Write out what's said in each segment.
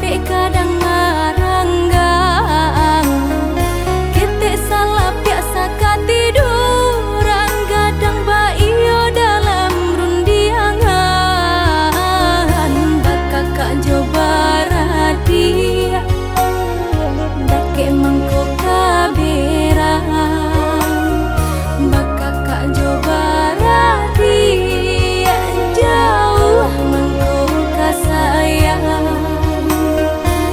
kadang maranggang, kita salah biasa katiduran, gadang baio dalam rundiangan. Bakakak coba radia, dake mangko kaberang. Bakakak coba radia, jauh mangko kasayang.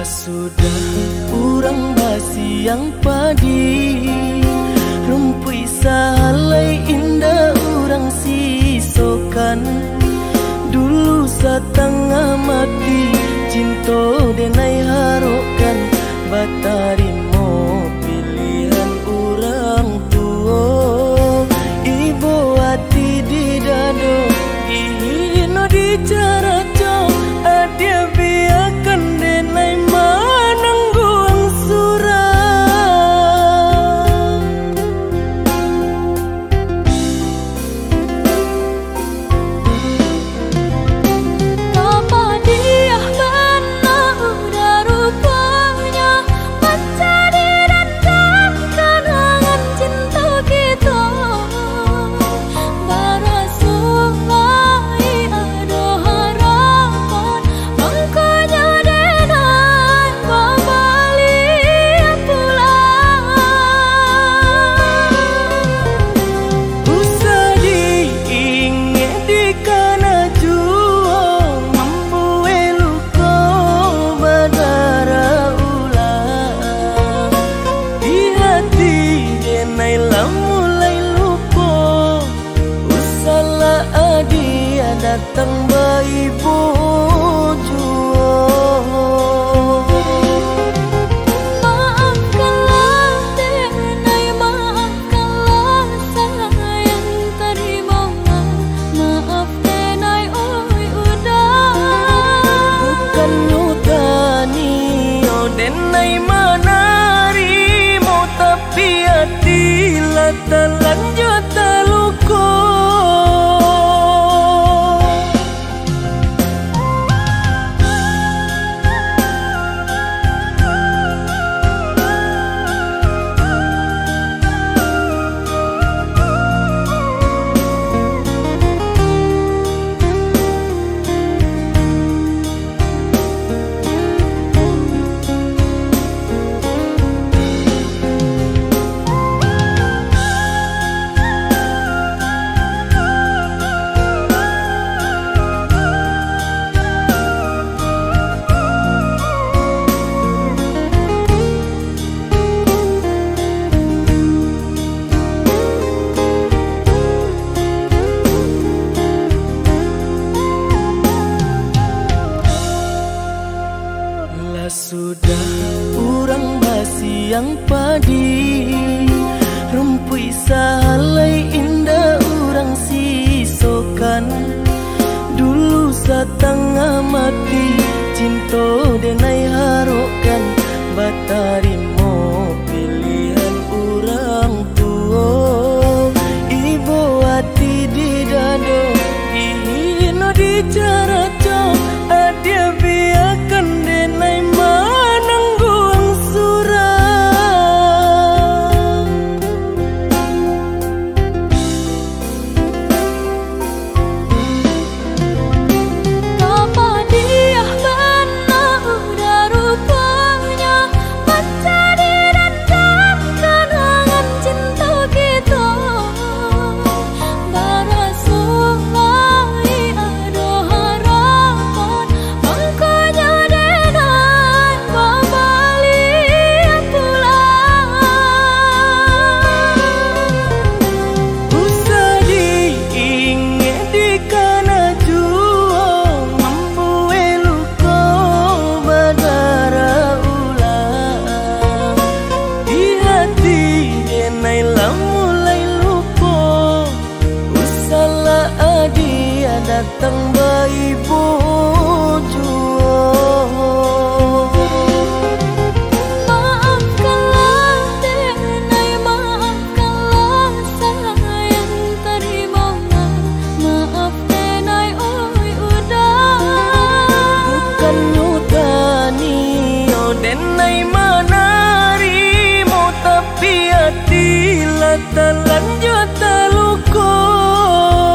Sudah urang basiang padi rumpui salai indah urang sisokan dulu satengah mati cinta denai harokan batarimo pilihan urang tua ibu hati di dado ihino di cara cong adia biarkan denai manangguang surang Apa dia benar udah rupanya mencari dan kenangan cinta kita barasulai ada harapan mangkanya denai babalik pulang usah diingat di kana jua membue luka badara ulang di hati denai lah mulai lupa usahlah adia datang bayi bojua maafkanlah denai maafkanlah sayang terima maaf denai oi udah bukan nyutani oh denai manari mau tapi hati lah terlanjut terluka sudah urang basiang padi rumpui salai indah urang sisokan dulu satengah mati cinta denai harokan batarimo pilihan urang tua ibu hati di dado ihino di cara cong adia biarkan denai manangguang surang Apa dia benar udah rupanya mencari dan kenangan cinta kita barasulai ada harapan mangkanya denai babalik pulang usah diingat di kana jua membue luka badara ulang di hati denai lah mulai lupa usahlah adia datang bayi bojua maafkanlah denai maafkanlah sayang terima maaf denai oi udah bukan nyutani oh denai manari mau tapi hati lah terlanjut terluka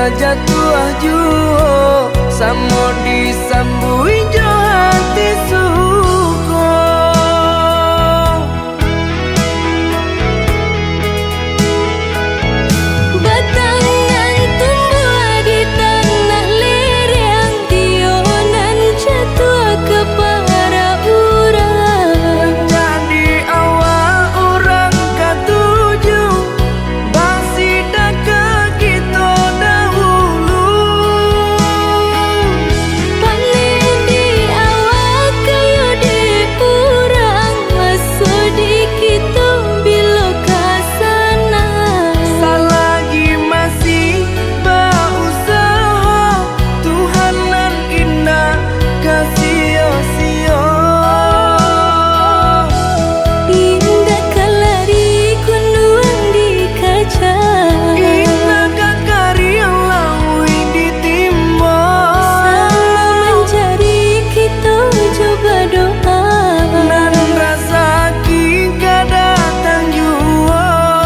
kajatuh juo samo disambui jo hati suko. Batangan tumbuh di tanah lereng, tionan jatuh ke para urang. Jadi awal orang katuju bangsi daka kita dahulu. Panen di awal kayu di urang, masuk di kita bila kasana. Selagi masih berusaha, Tuhanan indah kasih-sia. Indah kalari kunduang di kaca, Indah kakari yang lawi ditimba. sama mencari kita coba doa. Dan rasa kita datang jua.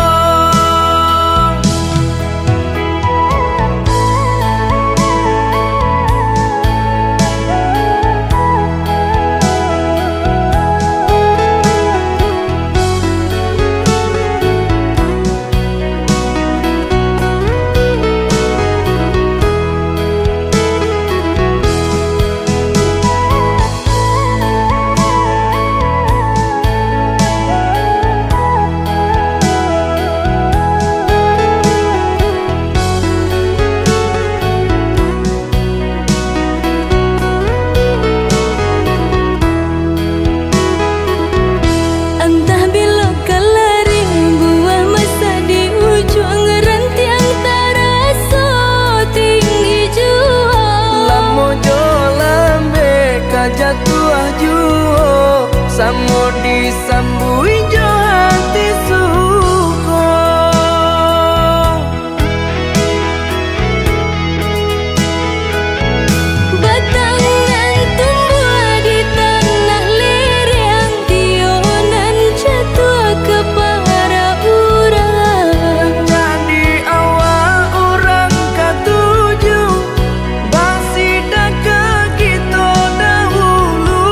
Entah bila kalari buah masa di ujung rantiang terasa tinggi jua. Lamo jo lambe kajatuh juo samo disambui jo hati suko. Batangan tumbuh di tanah lereng, tionan jatuh ke para urang. Jadi awal orang katuju bangsi daka kita dahulu.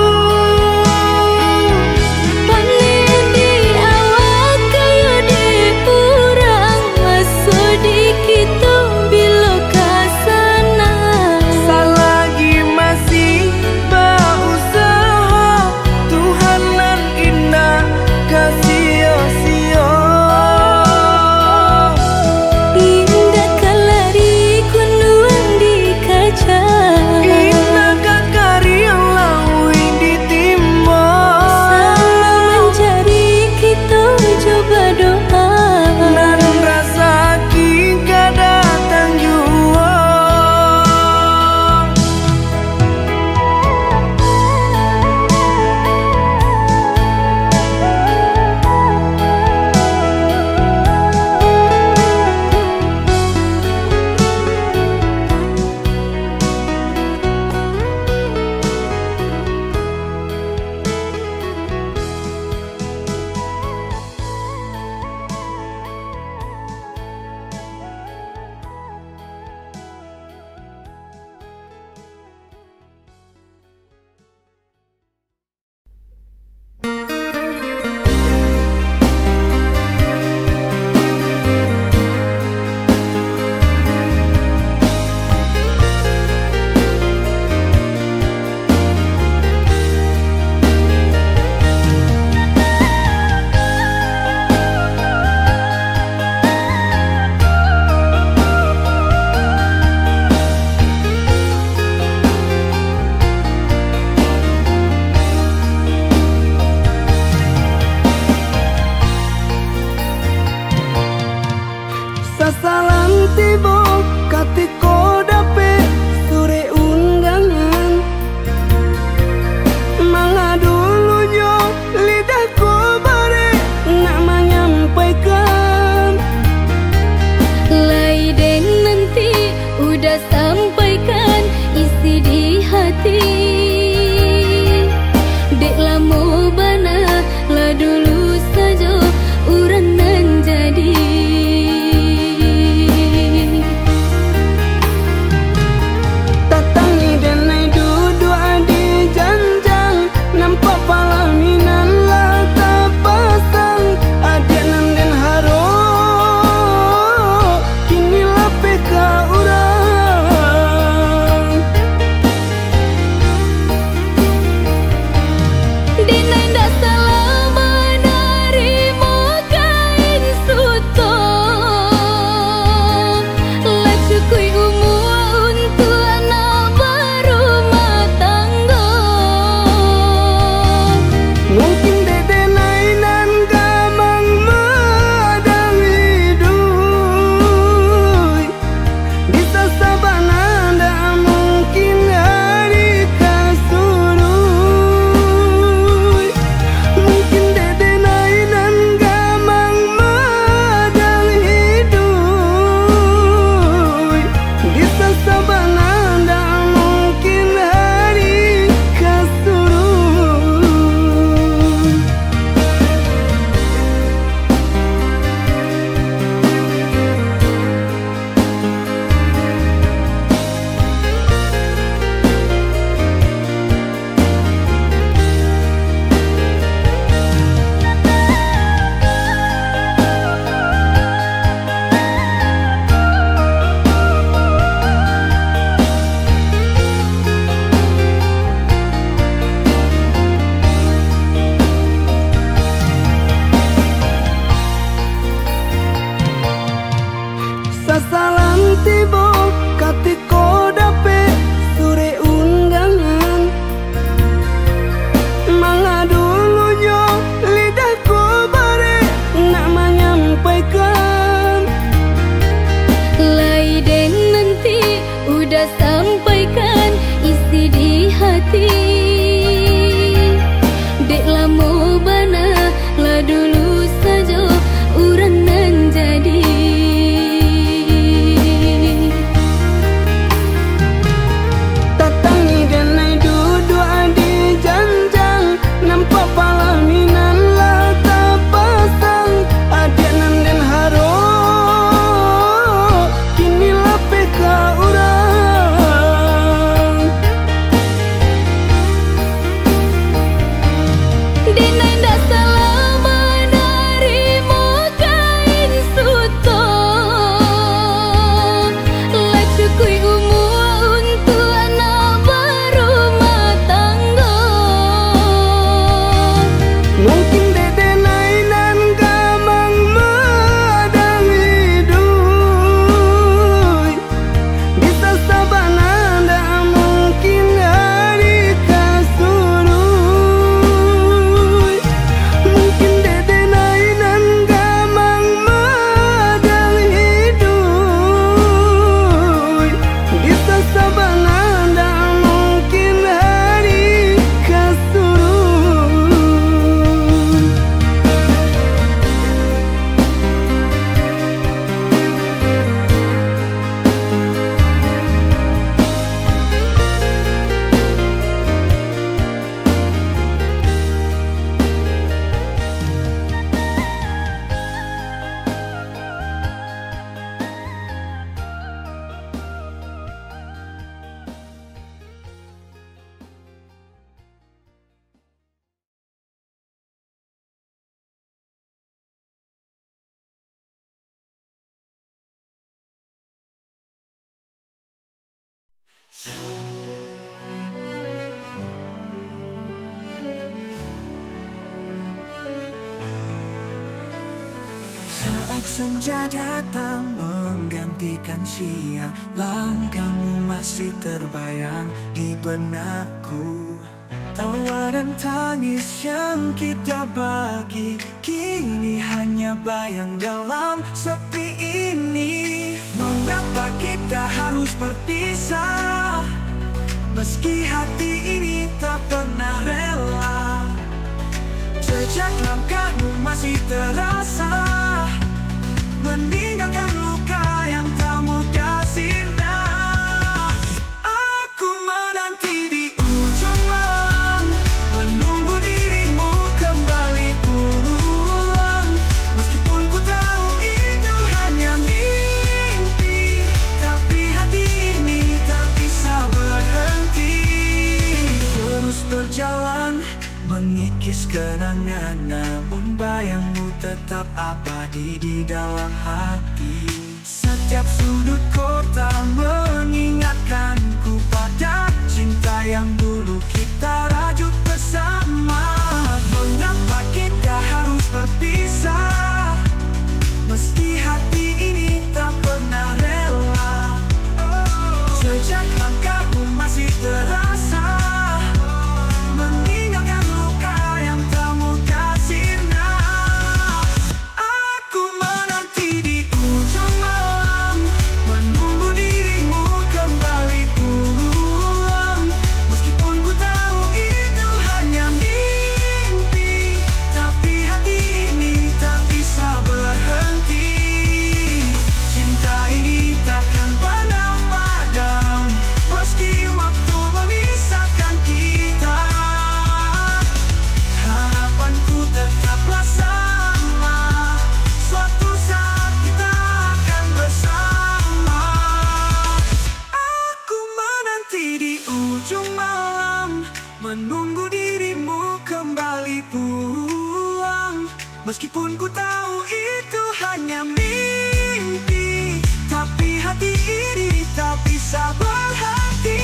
Panen di awal kayu di urang, masuk di kita bila kasana. Selagi masih berusaha, Tuhanan indah kasih-sia. Indah kalari kunduang di kaca, Indah kakari yang lawi ditimba. sama mencari kita coba doa. Dan rasa kita datang jua. Sasalan tiba katiko dapet sore undangan. Mangga dulu jo lidahku bare nak menyampaikan. Lai den nanti udah sampaikan isi di hati. Dek lamo bana lah dulu saja uran nan jadi. Saat senja datang menggantikan siang, langkahmu masih terbayang di benakku. Tawa dan tangis yang kita bagi kini hanya bayang dalam sepi ini. Mengapa kita harus berpisah, meski hati ini tak pernah rela. Jejak langkahmu masih terasa, meninggalkan luka yang tak mudah sirna. Aku menanti di ujung malam, menunggu dirimu kembali pulang. Meskipun ku tahu itu hanya mimpi, tapi hati ini tak bisa berhenti. Terus berjalan mengikis kenangan, namun bayangmu tetap abadi di dalam hati. Setiap sudut kota mengingatkanku pada cinta yang dulu kita rajut bersama. Mengapa kita harus berpisah, meski hati ini tak pernah rela. Jejak langkahmu masih terasa, meninggalkan luka yang tak mudah sirna. Aku menanti di ujung malam, menunggu dirimu kembali pulang. Meskipun ku tahu itu hanya mimpi, tapi hati ini tak bisa berhenti. Cinta ini takkan pernah padam, meski waktu memisahkan kita. Harapanku tetaplah sama, suatu saat kita akan bersama. Aku menanti di ujung malam, menunggu dirimu kembali pulang. Meskipun ku tahu itu hanya mimpi, tapi hati ini tak bisa berhenti.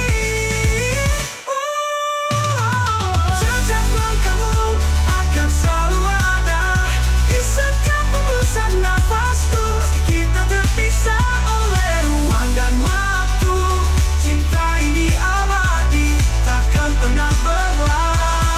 Jejak langkahmu akan selalu ada di setiap hembusan nafasku. Meski kita terpisah oleh ruang dan waktu, cinta ini abadi, takkan pernah berlalu.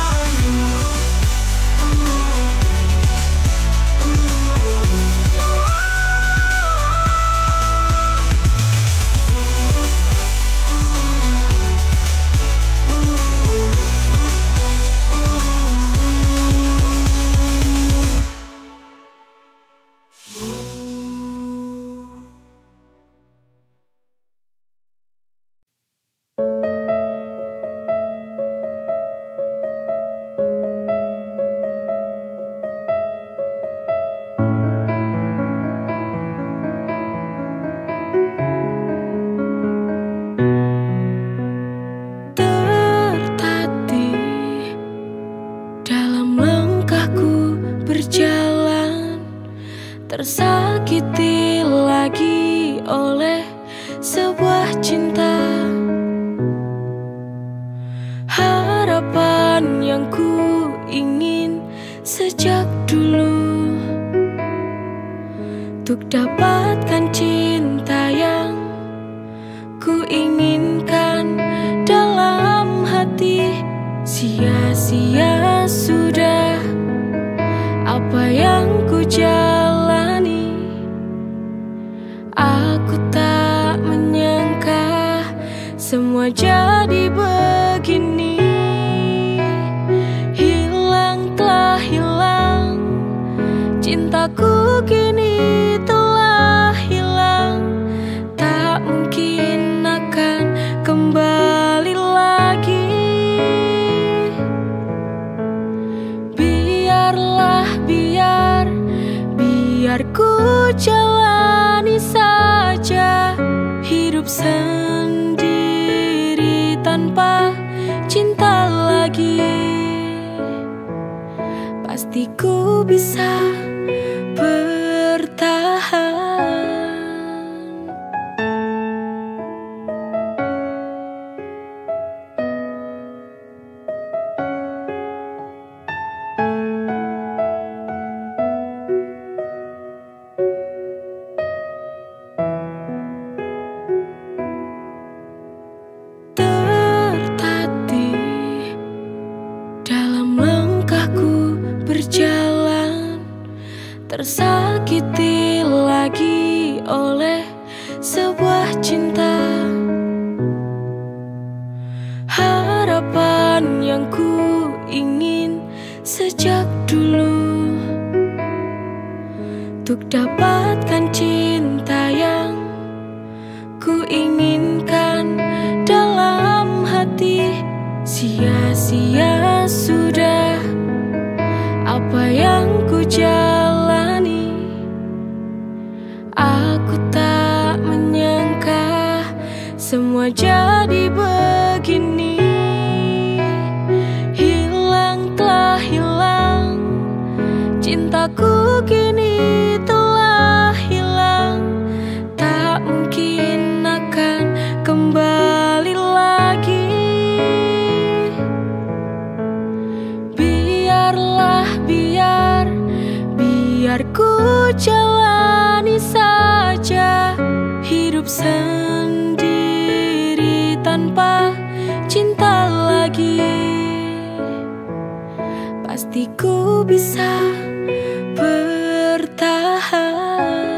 Tertatih dalam langkahku berjalan, tersakiti lagi oleh sebuah cinta. Harapan yang ku ingin sejak dulu, untuk dapatkan cinta yang ku inginkan dalam hati. Sia-sia sudah apa yang ku jalani. Aku tak menyangka semua jadi begini. Hilang telah hilang, cintaku kini telah hilang. Tak mungkin akan kembali lagi. Biar ku jalani saja hidup sendiri tanpa cinta lagi. Pasti ku bisa bertahan. tersakiti lagi oleh sebuah cinta. Harapan yang ku ingin sejak dulu, untuk dapatkan cinta yang ku inginkan dalam hati. Sia-sia sudah apa yang ku jalani. Aku tak menyangka semua jadi begini. Hilang telah hilang, cintaku kini telah hilang. Tak mungkin akan kembali lagi. Biarlah, biar ku jalani saja hidup sendiri tanpa cinta lagi. Pasti ku bisa bertahan.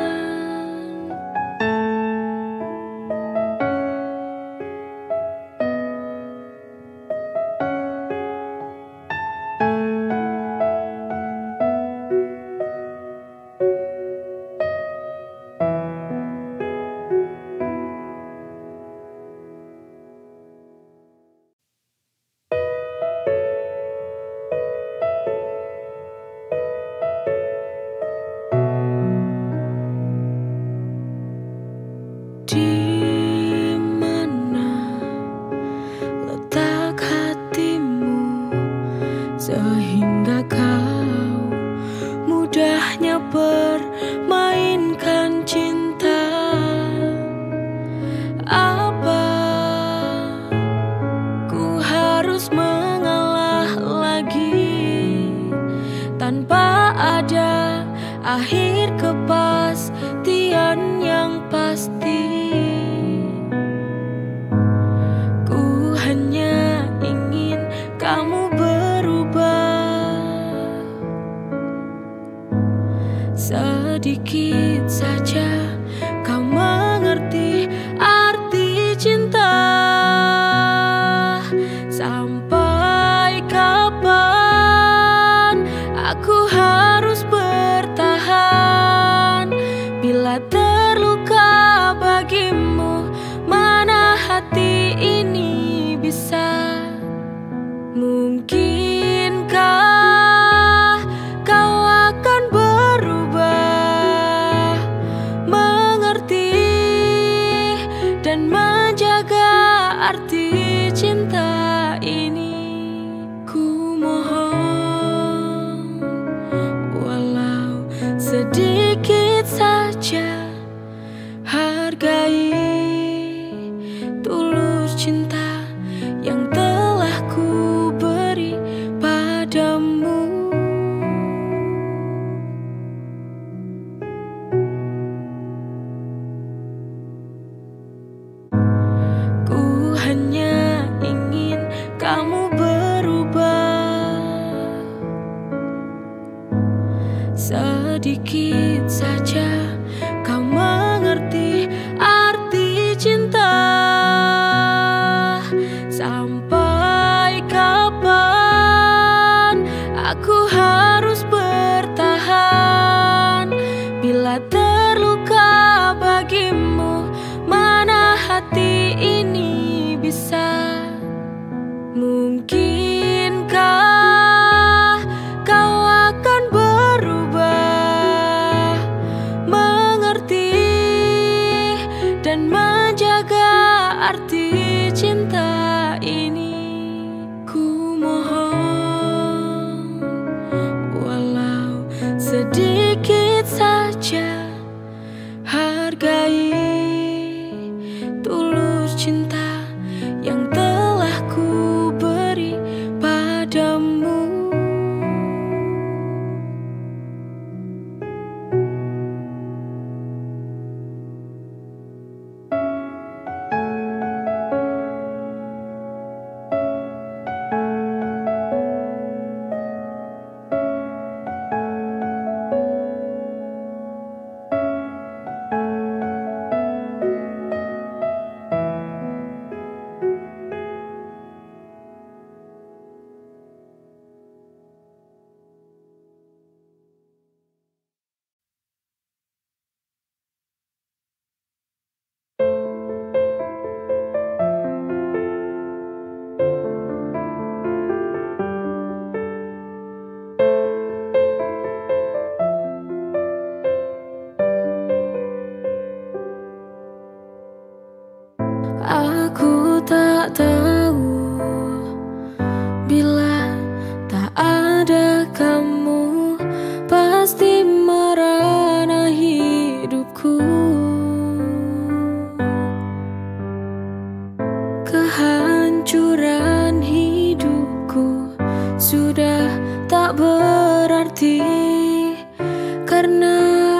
Di mana letak hatimu sehingga kau mudahnya permainkan cinta? Apa ku harus mengalah lagi tanpa ada akhir kepastian yang pasti? Kamu berubah sedikit saja, kau mengerti arti cinta. Sampai kapan aku harus bertahan bila terluka bagimu? Mana hati ini bisa? Mungkinkah kau akan berubah, mengerti dan menjaga arti cinta ini? Ku mohon walau sedikit saja, hargai tulus cinta yang telah ku beri padamu. Ku hanya ingin kamu berubah sedikit saja, kau mengerti arti cinta. Sampai kapan aku harus bertahan bila terluka bagimu? Mana hati ini bisa? Mungkinkah kau akan berubah,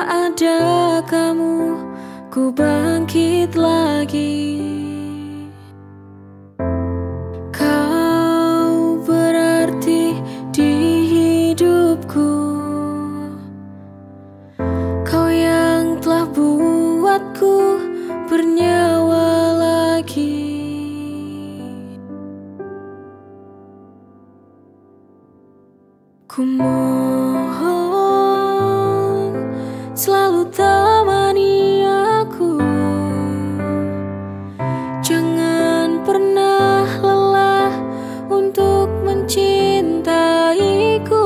ada kamu, ku bangkit lagi. Kau berarti di hidupku, kau yang telah buatku bernyawa lagi. Ku mohon selalu temani aku, jangan pernah lelah untuk mencintaiku.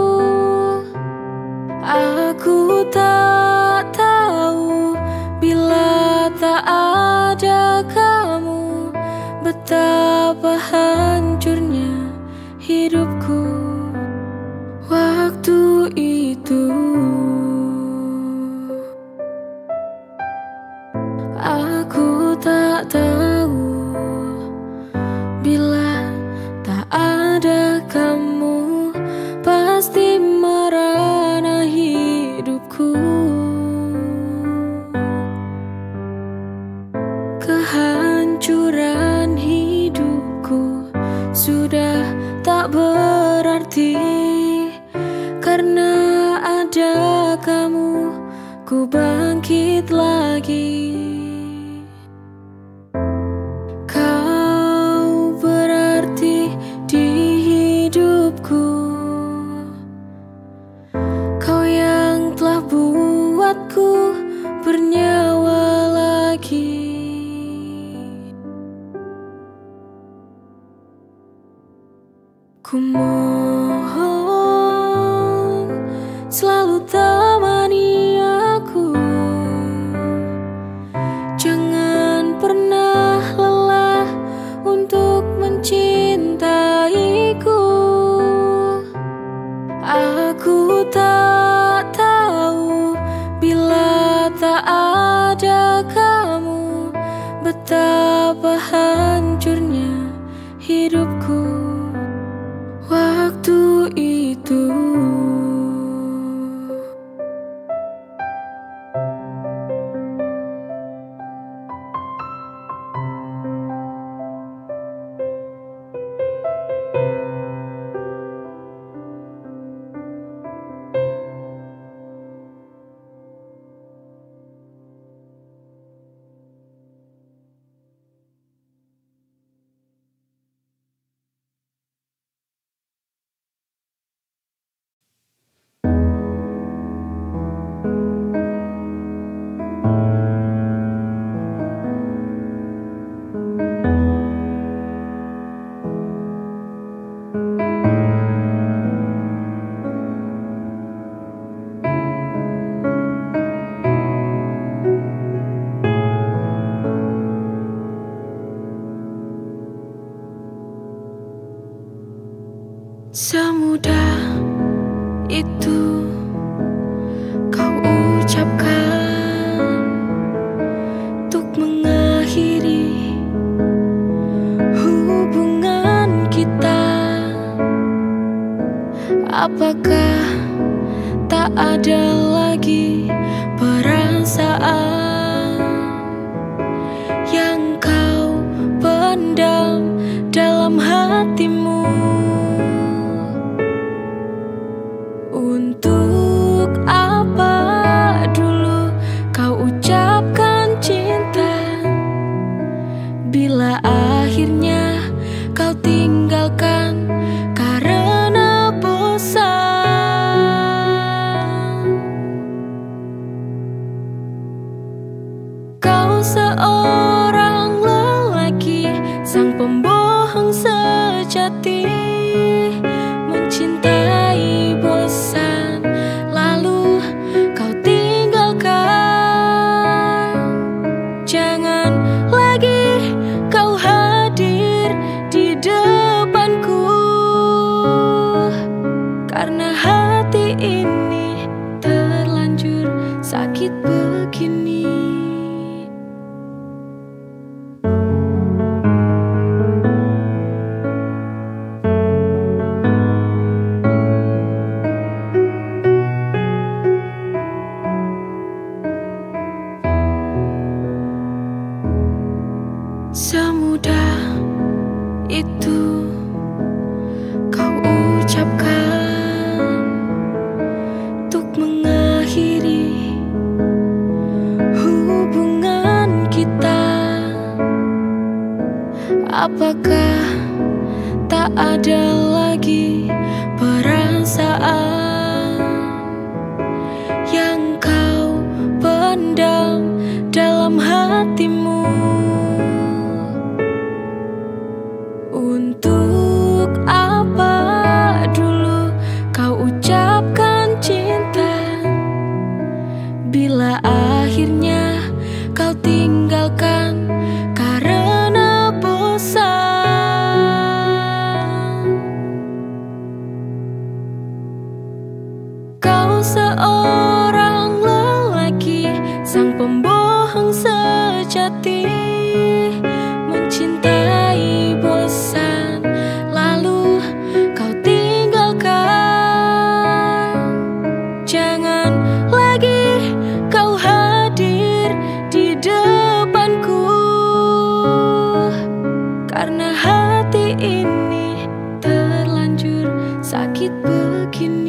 Aku tak tahu bila tak ada kamu, betapa hancurnya hidupku waktu itu. Aku tak tahu bila tak ada kamu, pasti merana hidupku. Kehancuran hidupku sudah tak berarti, karena ada kamu, ku bangkit lagi. Kau berarti di hidupku, kau yang telah buatku bernyawa lagi. Ku mohon selalu temani aku, jangan pernah lelah untuk mencintaiku. Aku tak tahu bila tak ada kamu, betapa hancurnya hidupku waktu itu. Semudah itu kau ucapkan untuk mengakhiri hubungan kita. Apakah tak ada lagi perasaan yang kau pendam dalam hatimu? Untuk apa dulu kau ucapkan cinta, bila akhirnya kau tinggalkan karena bosan? Kau seorang lelaki, sang pembohong sejati, mencintai bosan, lalu kau tinggalkan. Jangan lagi kau hadir di depanku, karena hati ini terlanjur sakit begini. Semudah itu kau ucapkan untuk mengakhiri hubungan kita. Apakah tak ada lagi perasaan yang kau pendam dalam hatimu? Untuk apa dulu kau ucapkan cinta bila akhirnya kau tinggalkan karena bosan? Kau seorang lelaki, sang pembohong sejati, mencintai bosan, lalu kau tinggalkan. Jangan lagi kau hadir di depanku, karena hati ini terlanjur sakit begini.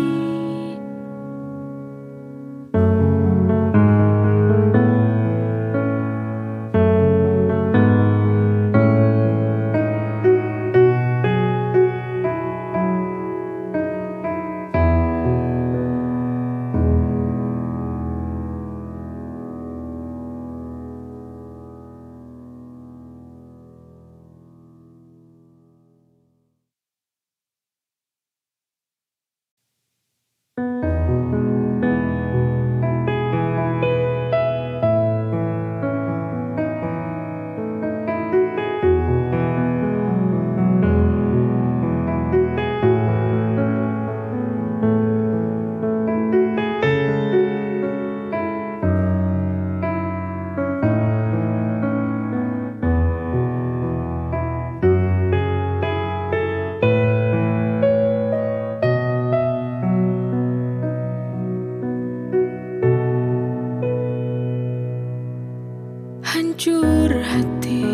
Hancur hati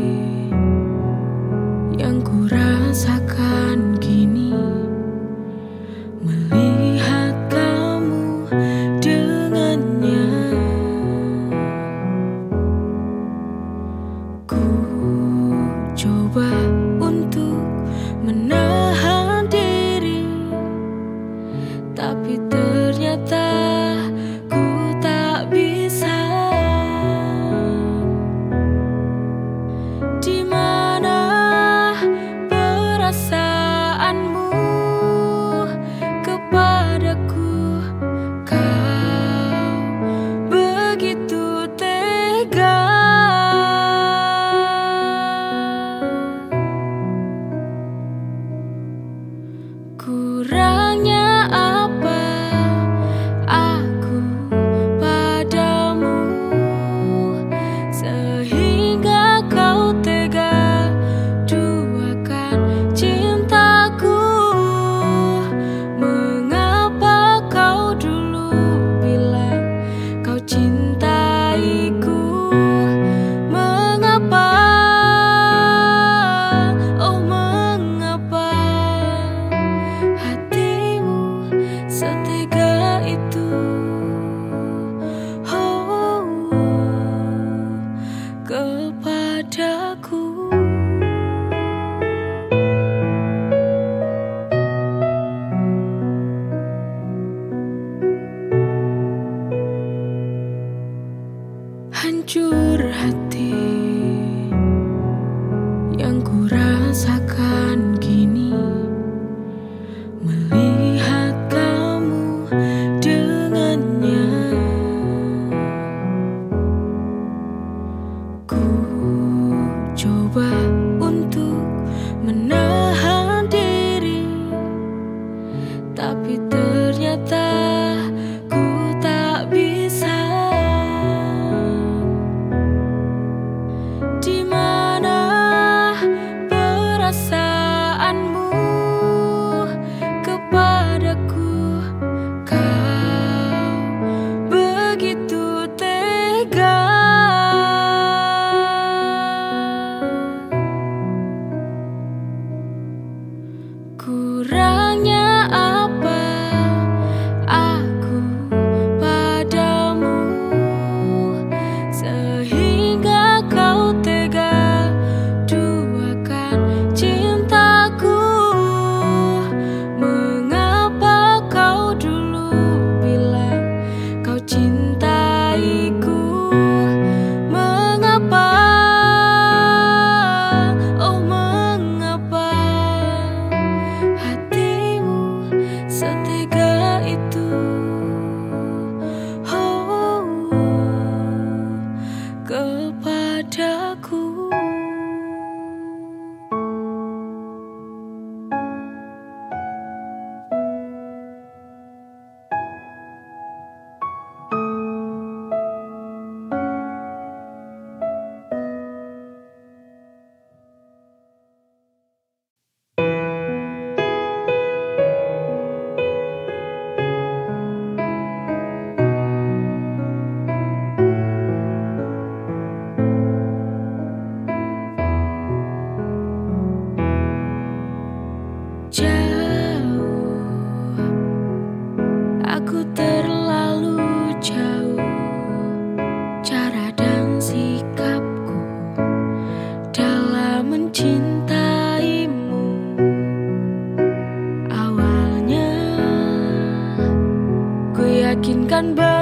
yang ku rasakan kini, melihat kamu dengannya. Ku coba untuk menahan diri, tapi ternyata ku tak bisa. Di mana perasaanmu kepadaku? Kau begitu tega. Kurangnya apa aku padamu sehingga kau tega duakan cintaku? Mengapa kau dulu bilang kau cintaiku? Mengapa, oh mengapa hatimu setega itu? Oh, kepadaku. Hancur hati yang ku rasakan kini, melihat kamu dengannya. Ku coba untuk menahan diri, tapi ternyata ku tak bisa.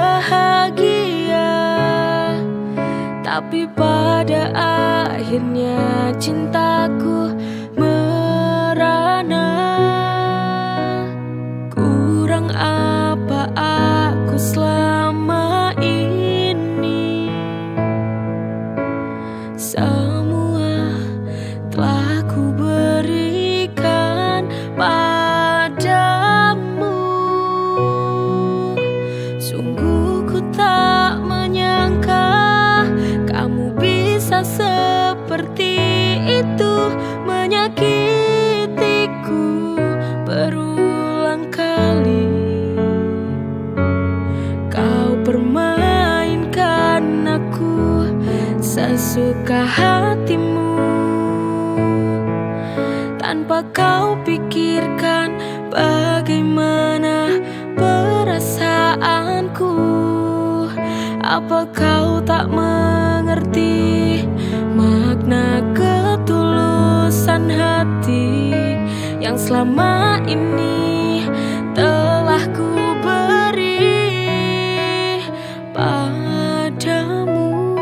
bahagia, tapi pada akhirnya cintaku merana. Kurang apa aku selama ini? Semua telah ku berikan padamu. Sungguh ku tak menyangka kamu bisa seperti itu, menyakitiku berulang kali. Kau permainkan aku sesuka hatimu, tanpa kau pikirkan bagaimana perasaanku. Apa kau tak mengerti makna ketulusan hati yang selama ini telah ku beri padamu?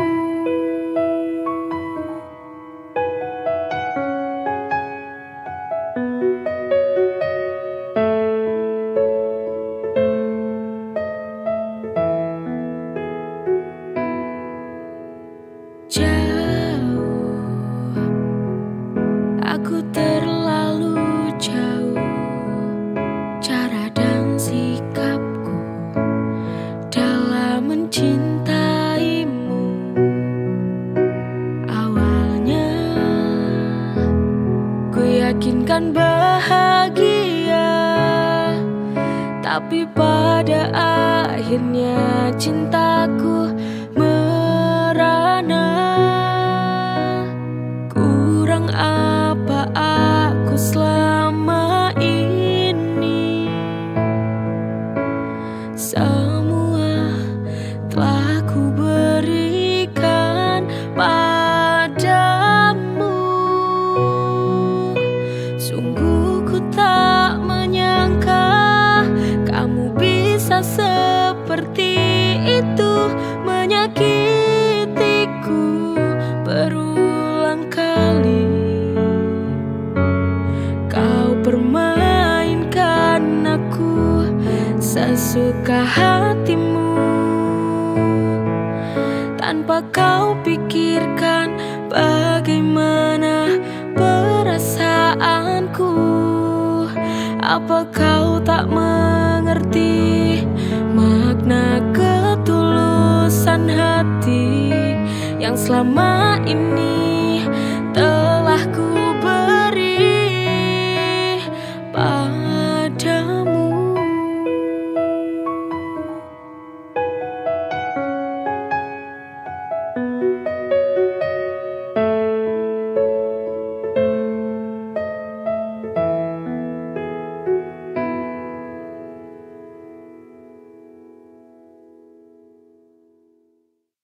Jauh, aku terlalu jauh. Cara dan sikapku dalam mencintaimu. Awalnya ku yakinkan bahagia, tapi pada akhirnya cintaku merana. Kurang apa aku selama ini? Semua telah ku berikan padamu. Sungguh ku tak menyangka kamu bisa seperti itu, menyakitiku berulang kali. Kau permainkan aku sesuka hatimu, tanpa kau pikirkan bagaimana perasaanku. Apa kau tak mengerti makna ketulusan hati yang selama ini